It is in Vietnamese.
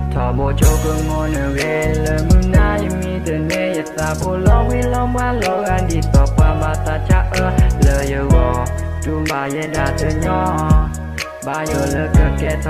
thọ bộ châu cơn ngô nở về lời mưa na im mi từ nay giờ ta bộ lo vi lo ma lo anh đi tọt qua mà ta cha lời giờ gò chung bà yên đã từ nhỏ bà giờ lỡ cơ kết